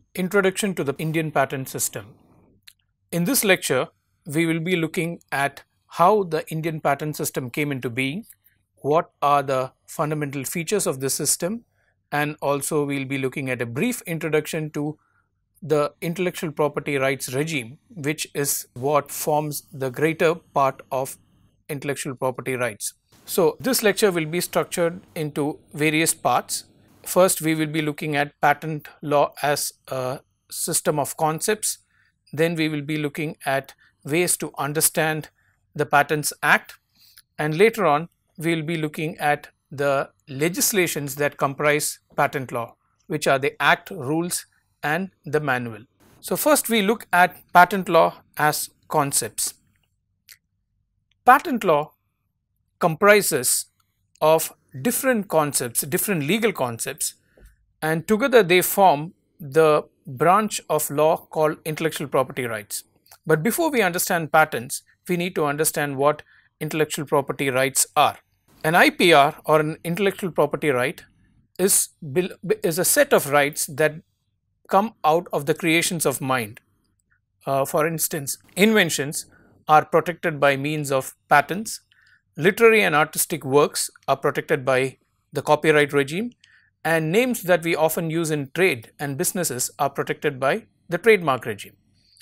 Introduction to the Indian Patent System. In this lecture, we will be looking at how the Indian patent system came into being, what are the fundamental features of the system, and also we'll be looking at a brief introduction to the intellectual property rights regime, which is what forms the greater part of intellectual property rights. So this lecture will be structured into various parts. First, we will be looking at patent law as a system of concepts. Then we will be looking at ways to understand the Patents Act, and later on we will be looking at the legislations that comprise patent law, which are the Act, rules and the manual. So first we look at patent law as concepts. Patent law comprises of different concepts, different legal concepts, and together they form the branch of law called intellectual property rights. But before we understand patents, we need to understand what intellectual property rights are. An IPR, or an intellectual property right, is a set of rights that come out of the creations of mind. For instance, inventions are protected by means of patents. Literary and artistic works are protected by the copyright regime, and names that we often use in trade and businesses are protected by the trademark regime.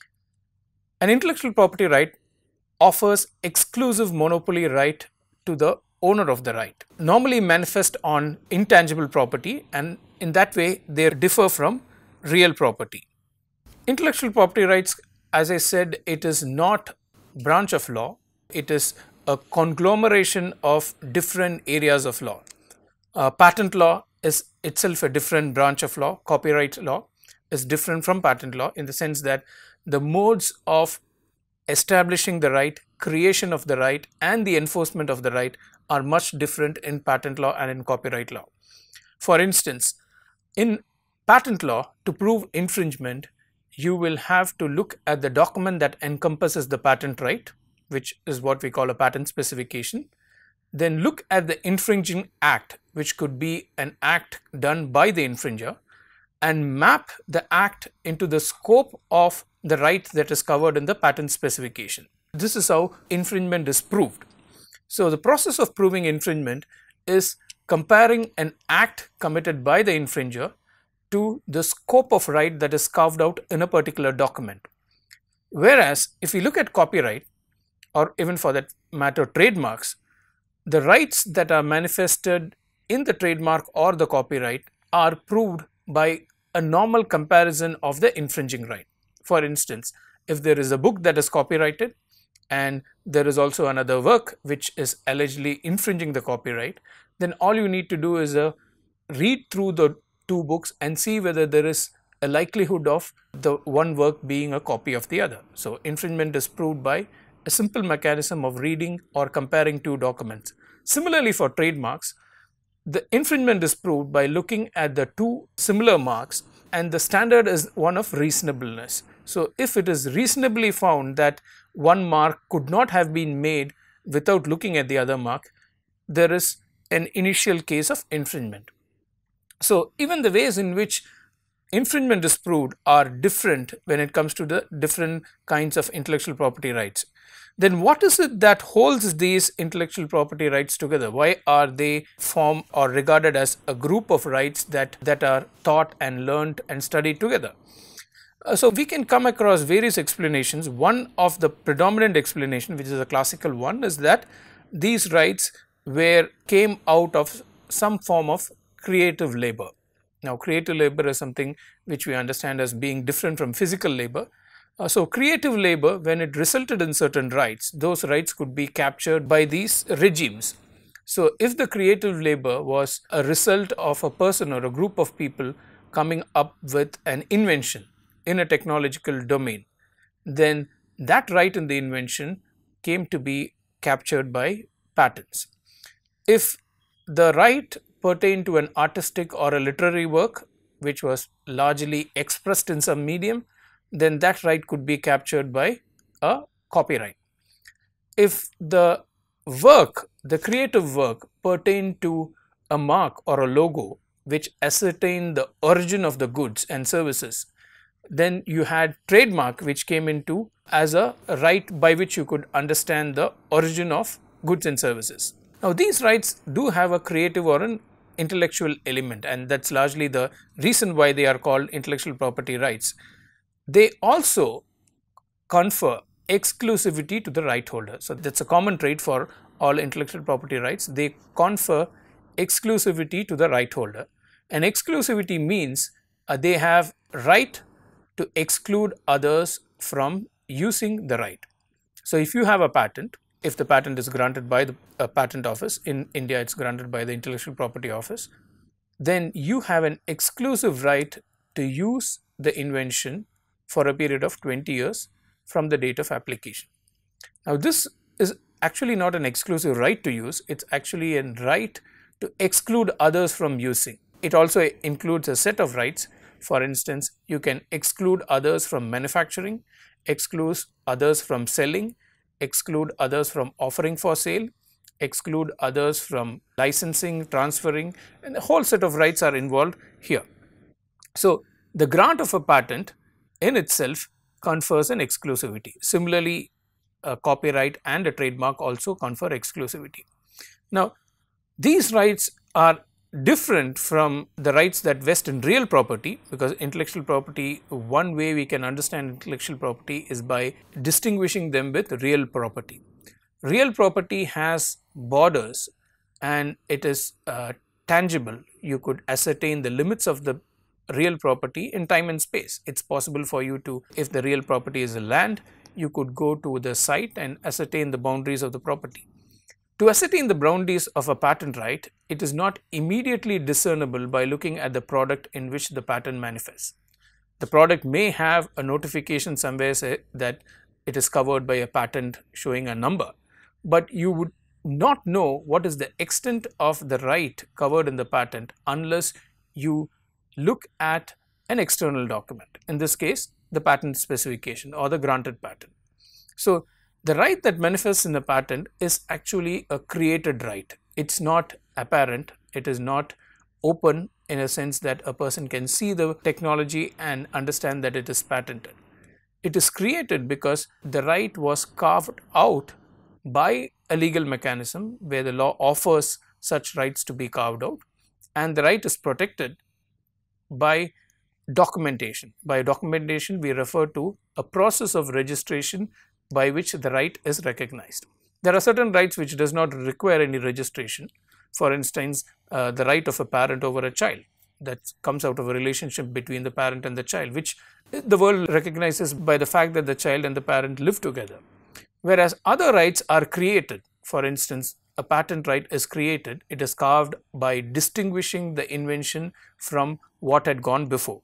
An intellectual property right offers exclusive monopoly right to the owner of the right, normally manifest on intangible property, and in that way they differ from real property. Intellectual property rights, as I said, it is not a branch of law, it is a conglomeration of different areas of law. Patent law is itself a different branch of law. Copyright law is different from patent law in the sense that the modes of establishing the right, creation of the right and the enforcement of the right are much different in patent law and in copyright law. For instance, in patent law, to prove infringement, you will have to look at the document that encompasses the patent right, which is what we call a patent specification. Then look at the infringing act, which could be an act done by the infringer, and map the act into the scope of the right that is covered in the patent specification. This is how infringement is proved. So the process of proving infringement is comparing an act committed by the infringer to the scope of right that is carved out in a particular document. Whereas if we look at copyright, or even for that matter trademarks, the rights that are manifested in the trademark or the copyright are proved by a normal comparison of the infringing right. For instance, if there is a book that is copyrighted and there is also another work which is allegedly infringing the copyright, then all you need to do is read through the two books and see whether there is a likelihood of the one work being a copy of the other. So infringement is proved by a simple mechanism of reading or comparing two documents. Similarly, for trademarks, the infringement is proved by looking at the two similar marks, and the standard is one of reasonableness. So if it is reasonably found that one mark could not have been made without looking at the other mark, there is an initial case of infringement. So even the ways in which infringement is proved are different when it comes to the different kinds of intellectual property rights. Then what is it that holds these intellectual property rights together? Why are they formed or regarded as a group of rights that are taught and learned and studied together? So we can come across various explanations. One of the predominant explanation, which is a classical one, is that these rights came out of some form of creative labor. Now, creative labor is something which we understand as being different from physical labor. So creative labor, when it resulted in certain rights, those rights could be captured by these regimes. So if the creative labor was a result of a person or a group of people coming up with an invention in a technological domain, then that right in the invention came to be captured by patents. If the right pertained to an artistic or a literary work which was largely expressed in some medium, then that right could be captured by a copyright. If the work, the creative work, pertained to a mark or a logo which ascertain the origin of the goods and services, Then you had trademark, which came into as a right by which you could understand the origin of goods and services. Now, these rights do have a creative or an intellectual element, and that's largely the reason why they are called intellectual property rights. They also confer exclusivity to the right holder. So, that's a common trait for all intellectual property rights. They confer exclusivity to the right holder, and exclusivity means they have right to exclude others from using the right. So, if you have a patent, if the patent is granted by the patent office, in India it's granted by the intellectual property office, then you have an exclusive right to use the invention for a period of 20 years from the date of application. Now, this is actually not an exclusive right to use, it's actually a right to exclude others from using. It also includes a set of rights. For instance, you can exclude others from manufacturing, exclude others from selling, exclude others from offering for sale, exclude others from licensing, transferring, and a whole set of rights are involved here. So, the grant of a patent in itself confers an exclusivity. Similarly, a copyright and a trademark also confer exclusivity. Now, these rights are different from the rights that vest in real property, because intellectual property, one way we can understand intellectual property is by distinguishing them with real property. Real property has borders and it is tangible. You could ascertain the limits of the real property in time and space. It's possible for you to, if the real property is a land, you could go to the site and ascertain the boundaries of the property. To ascertain the boundaries of a patent right, it is not immediately discernible by looking at the product in which the patent manifests. The product may have a notification somewhere say that it is covered by a patent showing a number, but you would not know what is the extent of the right covered in the patent unless you look at an external document, in this case the patent specification or the granted patent. So, the right that manifests in a patent is actually a created right. It's not apparent, it is not open in a sense that a person can see the technology and understand that it is patented. It is created because the right was carved out by a legal mechanism where the law offers such rights to be carved out, and the right is protected by documentation. By documentation, we refer to a process of registration by which the right is recognized. There are certain rights which does not require any registration. For instance, the right of a parent over a child, that comes out of a relationship between the parent and the child, which the world recognizes by the fact that the child and the parent live together. Whereas other rights are created. For instance, a patent right is created, it is carved by distinguishing the invention from what had gone before.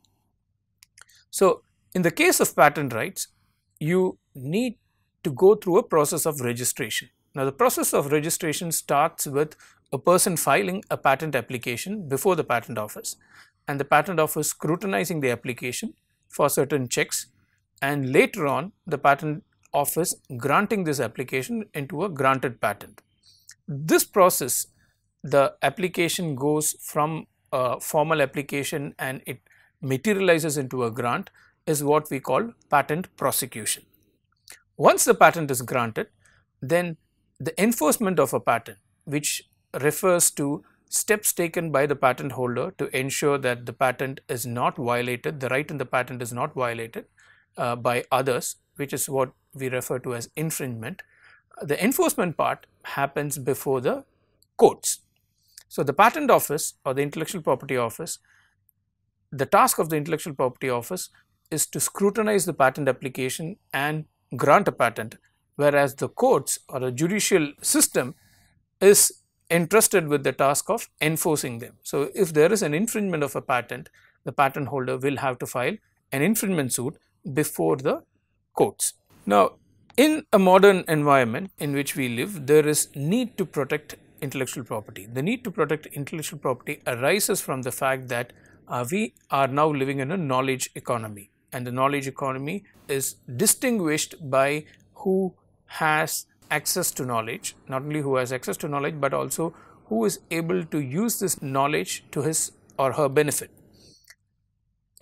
So, in the case of patent rights, you need to go through a process of registration. Now, the process of registration starts with a person filing a patent application before the patent office, and the patent office scrutinizing the application for certain checks, and later on the patent office granting this application into a granted patent. This process, the application goes from a formal application and it materializes into a grant, is what we call patent prosecution. Once the patent is granted, then the enforcement of a patent, which refers to steps taken by the patent holder to ensure that the patent is not violated, the right in the patent is not violated by others, which is what we refer to as infringement. The enforcement part happens before the courts. So, the patent office or the intellectual property office, the task of the intellectual property office is to scrutinize the patent application and grant a patent, whereas the courts or the judicial system is entrusted with the task of enforcing them. So, if there is an infringement of a patent, the patent holder will have to file an infringement suit before the courts. Now, in a modern environment in which we live, there is need to protect intellectual property. The need to protect intellectual property arises from the fact that we are now living in a knowledge economy, and the knowledge economy is distinguished by who has access to knowledge, not only who has access to knowledge, but also who is able to use this knowledge to his or her benefit.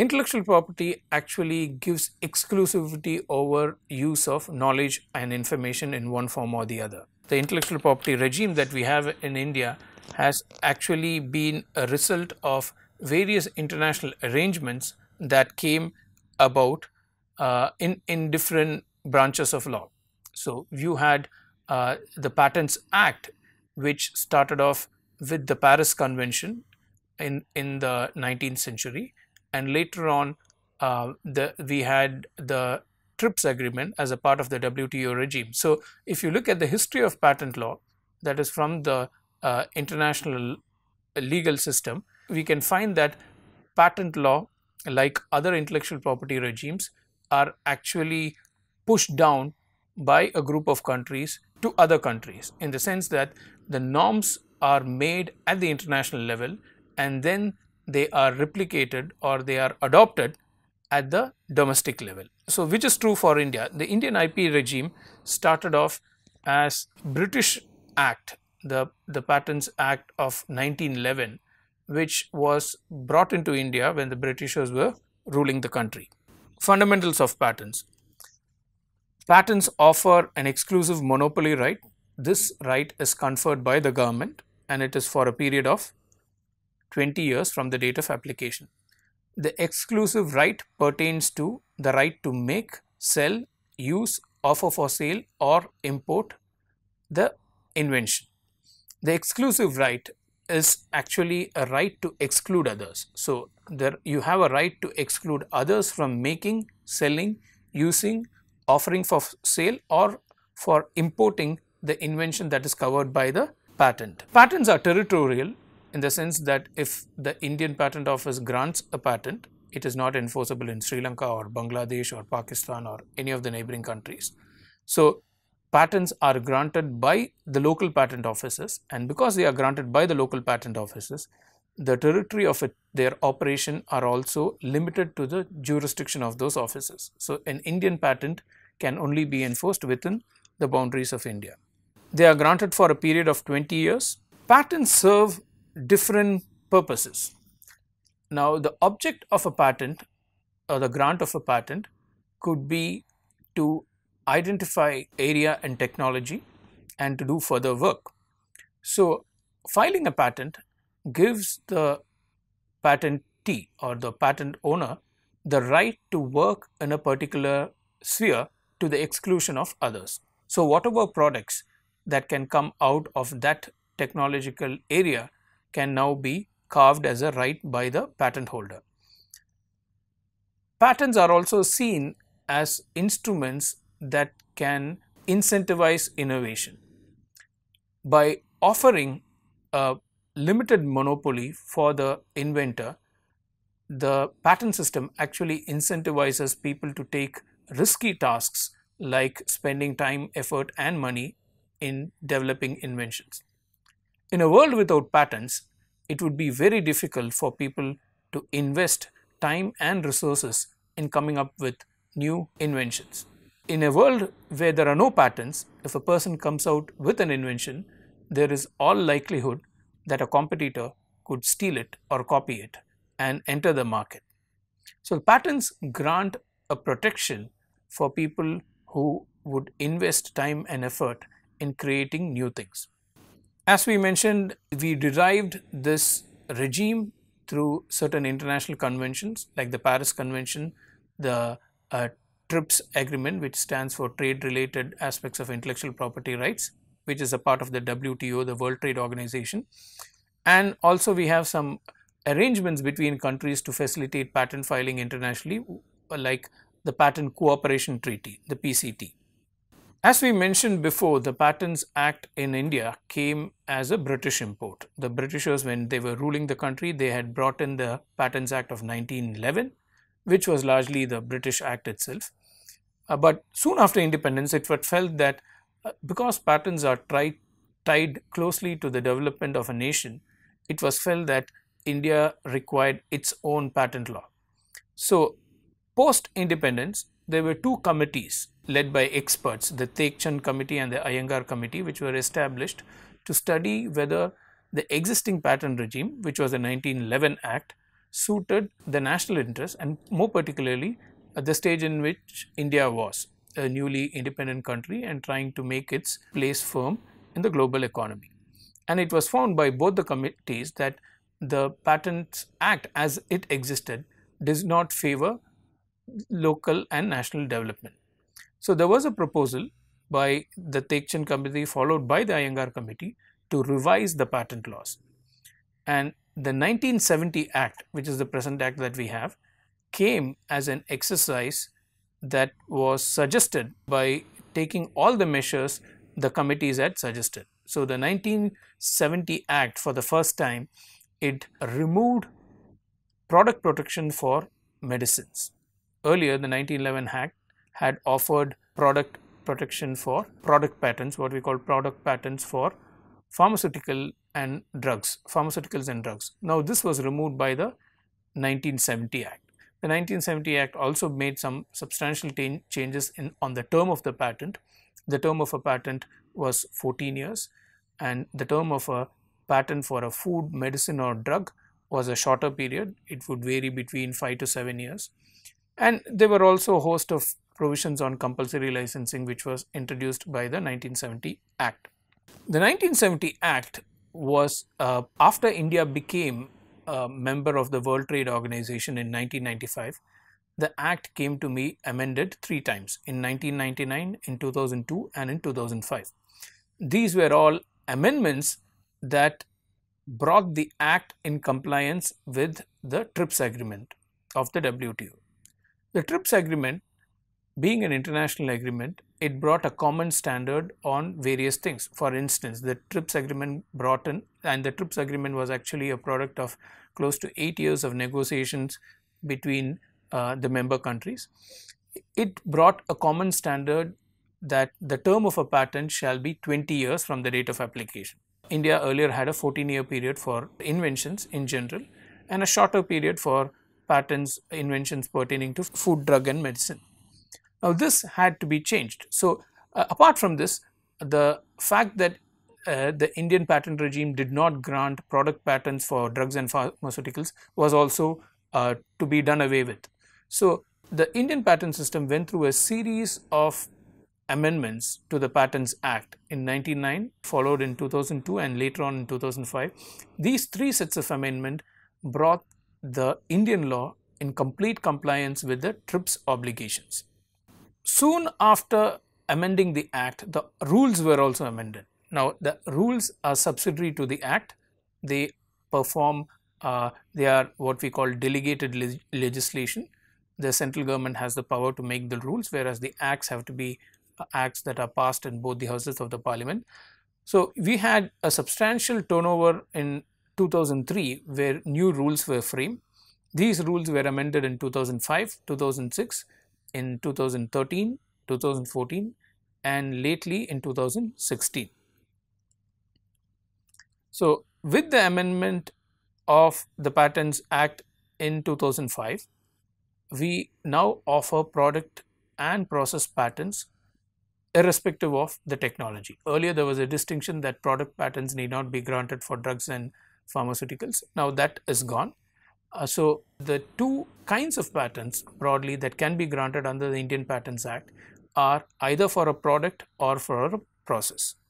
Intellectual property actually gives exclusivity over use of knowledge and information in one form or the other. The intellectual property regime that we have in India has actually been a result of various international arrangements that came about in different branches of law. So, you had the Patents Act, which started off with the Paris Convention in the 19th century, and later on we had the TRIPS agreement as a part of the WTO regime. So, if you look at the history of patent law, that is from the international legal system, we can find that patent law, like other intellectual property regimes, are actually pushed down by a group of countries to other countries, in the sense that the norms are made at the international level and then they are replicated or they are adopted at the domestic level. So, which is true for India. The Indian IP regime started off as British Act, the Patents Act of 1911, which was brought into India when the Britishers were ruling the country. Fundamentals of patents. Patents offer an exclusive monopoly right. This right is conferred by the government and it is for a period of 20 years from the date of application. The exclusive right pertains to the right to make, sell, use, offer for sale or import the invention. The exclusive right is actually a right to exclude others. So, there you have a right to exclude others from making, selling, using, offering for sale or for importing the invention that is covered by the patent. Patents are territorial in the sense that if the Indian Patent Office grants a patent, it is not enforceable in Sri Lanka or Bangladesh or Pakistan or any of the neighboring countries. So, patents are granted by the local patent offices, and because they are granted by the local patent offices, the territory of their operation are also limited to the jurisdiction of those offices. So, an Indian patent can only be enforced within the boundaries of India. They are granted for a period of 20 years. Patents serve different purposes. Now, the object of a patent or the grant of a patent could be to identify area and technology and to do further work. So, filing a patent gives the patentee or the patent owner the right to work in a particular sphere to the exclusion of others. So, whatever products that can come out of that technological area can now be carved as a right by the patent holder. Patents are also seen as instruments that can incentivize innovation. By offering a limited monopoly for the inventor, the patent system actually incentivizes people to take risky tasks like spending time, effort and money in developing inventions. In a world without patents, it would be very difficult for people to invest time and resources in coming up with new inventions. In a world where there are no patents, if a person comes out with an invention, there is all likelihood that a competitor could steal it or copy it and enter the market. So, patents grant a protection for people who would invest time and effort in creating new things. As we mentioned, we derived this regime through certain international conventions like the Paris Convention, the TRIPS agreement, which stands for trade related aspects of intellectual property rights, which is a part of the WTO, the World Trade Organization. And also we have some arrangements between countries to facilitate patent filing internationally, like the Patent Cooperation Treaty, the PCT. As we mentioned before, the Patents Act in India came as a British import. The Britishers, when they were ruling the country, they had brought in the Patents Act of 1911, which was largely the British Act itself. But soon after independence, it was felt that because patents are tied closely to the development of a nation, it was felt that India required its own patent law. So, post independence, there were two committees led by experts, the Tekchand Committee and the Iyengar Committee, which were established to study whether the existing patent regime, which was the 1911 Act, suited the national interest, and more particularly at the stage in which India was a newly independent country and trying to make its place firm in the global economy. And it was found by both the committees that the Patents Act as it existed does not favor local and national development. So there was a proposal by the Tekchan committee followed by the Iyengar committee to revise the patent laws. And the 1970 Act, which is the present act that we have, came as an exercise that was suggested by taking all the measures the committees had suggested. So the 1970 Act, for the first time, it removed product protection for medicines. Earlier, the 1911 Act had offered product protection for product patents, what we call product patents for pharmaceuticals and drugs. Now, this was removed by the 1970 Act. The 1970 Act also made some substantial changes on the term of the patent. The term of a patent was 14 years, and the term of a patent for a food, medicine, or drug was a shorter period. It would vary between 5 to 7 years. And there were also a host of provisions on compulsory licensing, which was introduced by the 1970 Act. The 1970 Act was after India became a member of the World Trade Organization in 1995. The Act came to be amended 3 times, in 1999, in 2002, and in 2005. These were all amendments that brought the Act in compliance with the TRIPS agreement of the WTO. The TRIPS agreement, being an international agreement, it brought a common standard on various things. For instance, the TRIPS agreement brought in, and the TRIPS agreement was actually a product of close to 8 years of negotiations between the member countries. It brought a common standard that the term of a patent shall be 20 years from the date of application. India earlier had a 14-year period for inventions in general and a shorter period for patents, inventions pertaining to food, drug, and medicine. Now, this had to be changed. So, apart from this, the fact that the Indian patent regime did not grant product patents for drugs and pharmaceuticals was also to be done away with. So, the Indian patent system went through a series of amendments to the Patents Act in 1999, followed in 2002, and later on in 2005. These 3 sets of amendment brought the Indian law in complete compliance with the TRIPS obligations. Soon after amending the Act, the rules were also amended. Now, the rules are subsidiary to the Act. They perform, they are what we call delegated legislation. The central government has the power to make the rules, whereas the acts have to be acts that are passed in both the houses of the parliament. So, we had a substantial turnover in 2003 where new rules were framed. These rules were amended in 2005, 2006, in 2013, 2014, and lately in 2016. So, with the amendment of the Patents Act in 2005, we now offer product and process patents irrespective of the technology. Earlier, there was a distinction that product patents need not be granted for drugs and pharmaceuticals. Now, that is gone. So, the 2 kinds of patents broadly that can be granted under the Indian Patents Act are either for a product or for a process.